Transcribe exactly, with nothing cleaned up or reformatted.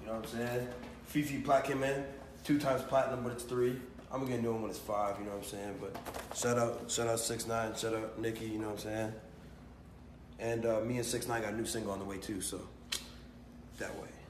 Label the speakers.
Speaker 1: You know what I'm saying? FEFE Plaque came in, two times platinum, but it's three. I'm gonna get a new one when it's five, you know what I'm saying? But shout out, shout out six nine, shout out Nikki, you know what I'm saying? And uh, me and six nine got a new single on the way too, so that way.